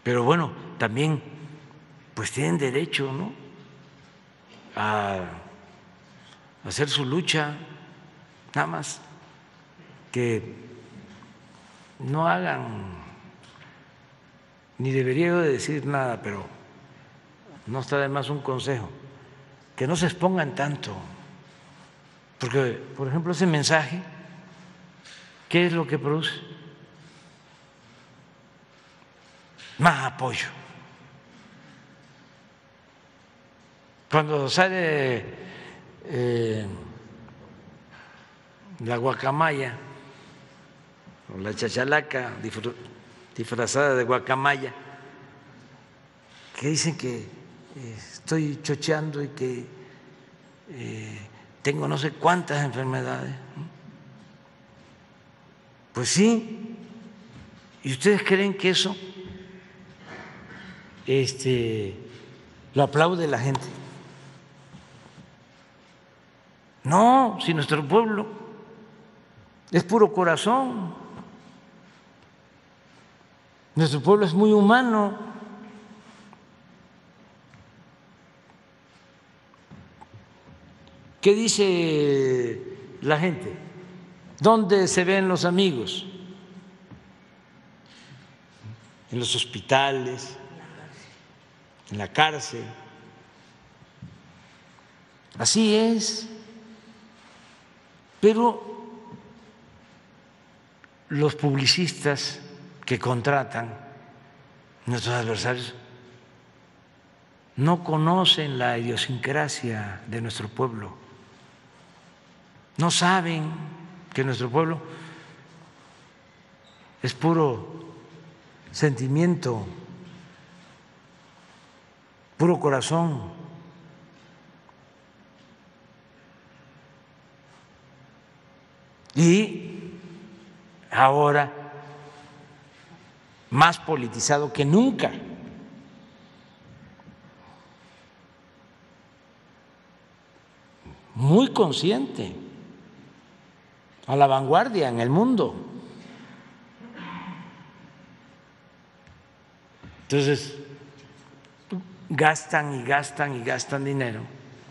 Pero bueno, también pues tienen derecho, ¿no?, a hacer su lucha, nada más que no hagan, ni debería yo de decir nada, pero no está de más un consejo, que no se expongan tanto, porque, por ejemplo, ese mensaje, ¿qué es lo que produce? Más apoyo. Cuando sale la guacamaya o la chachalaca disfrazada de guacamaya, que dicen que estoy chocheando y que tengo no sé cuántas enfermedades. Pues sí, ¿y ustedes creen que eso lo aplaude la gente? No, si nuestro pueblo es puro corazón, nuestro pueblo es muy humano. ¿Qué dice la gente? ¿Dónde se ven los amigos? En los hospitales, en la cárcel. Así es. Pero los publicistas que contratan nuestros adversarios no conocen la idiosincrasia de nuestro pueblo, no saben que nuestro pueblo es puro sentimiento, puro corazón. Y ahora más politizado que nunca. Muy consciente, a la vanguardia en el mundo. Entonces, gastan y gastan y gastan dinero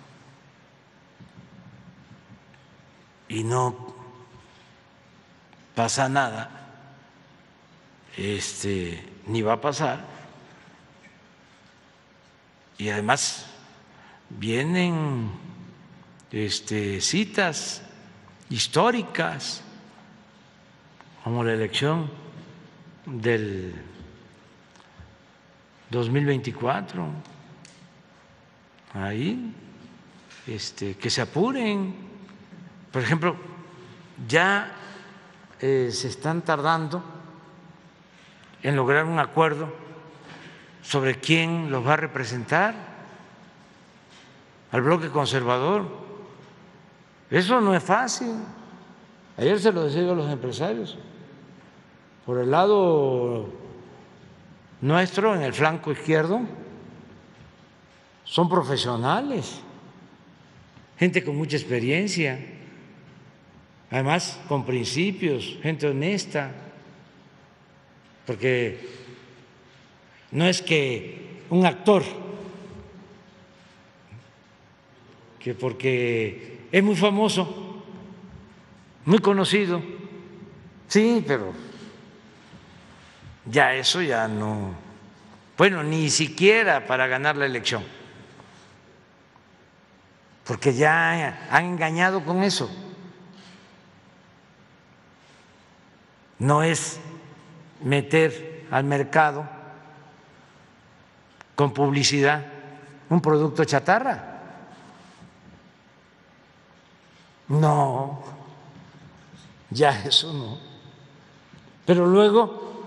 y no pasa nada, ni va a pasar, y además vienen citas históricas como la elección del 2024, ahí que se apuren. Por ejemplo, ya se están tardando en lograr un acuerdo sobre quién los va a representar al bloque conservador. Eso no es fácil. Ayer se lo decía yo a los empresarios. Por el lado nuestro, en el flanco izquierdo, son profesionales, gente con mucha experiencia, además con principios, gente honesta, porque no es que un actor, que porque es muy famoso, muy conocido, sí, pero ya eso ya no, bueno, ni siquiera para ganar la elección, porque ya han engañado con eso. No es meter al mercado con publicidad un producto chatarra. No, ya eso no. Pero luego,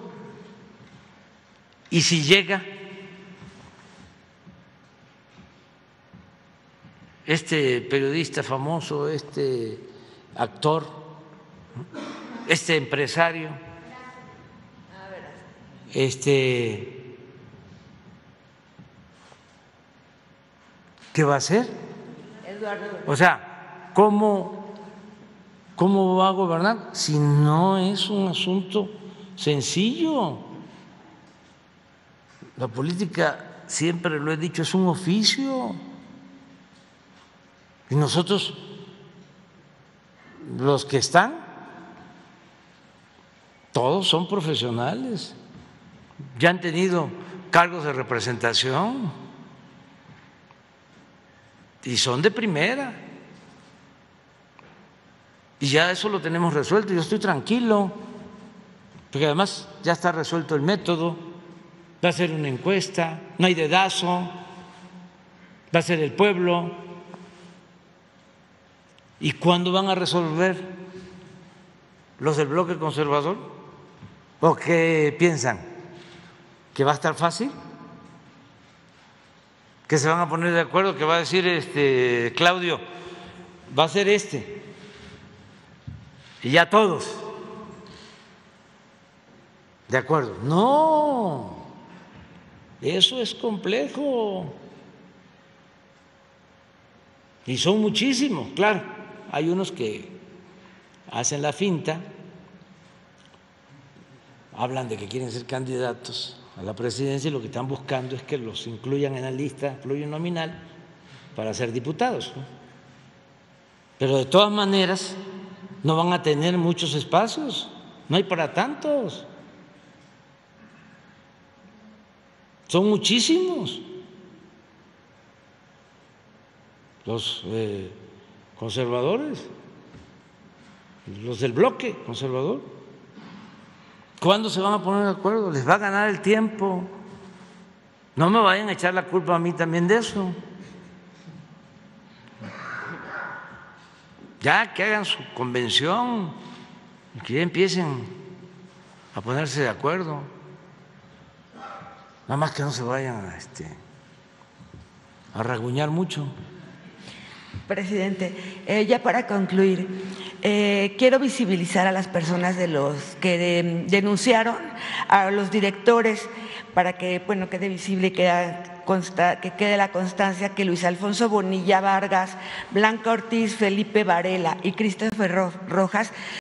¿y si llega este periodista famoso, este actor, este empresario, ¿qué va a hacer? O sea, ¿cómo va a gobernar si no es un asunto sencillo? La política, siempre lo he dicho, es un oficio. Y nosotros, los que están, todos son profesionales, ya han tenido cargos de representación y son de primera. Y ya eso lo tenemos resuelto. Yo estoy tranquilo, porque además ya está resuelto el método. Va a ser una encuesta, no hay dedazo, va a ser el pueblo. ¿Y cuándo van a resolver los del bloque conservador? ¿O qué piensan? ¿Que va a estar fácil? ¿Que se van a poner de acuerdo? ¿Que va a decir Claudio, va a ser y ya todos de acuerdo? No, eso es complejo y son muchísimos. Claro, hay unos que hacen la finta, hablan de que quieren ser candidatos a la presidencia y lo que están buscando es que los incluyan en la lista plurinominal para ser diputados, ¿no? Pero de todas maneras no van a tener muchos espacios, no hay para tantos, son muchísimos los conservadores, los del bloque conservador. ¿Cuándo se van a poner de acuerdo? Les va a ganar el tiempo. No me vayan a echar la culpa a mí también de eso. Ya que hagan su convención y que ya empiecen a ponerse de acuerdo. Nada más que no se vayan a rasguñar mucho. Presidente, ya para concluir, quiero visibilizar a las personas de los que denunciaron a los directores para que quede visible y que quede la constancia que Luis Alfonso Bonilla Vargas, Blanca Ortiz, Felipe Varela y Christopher Rojas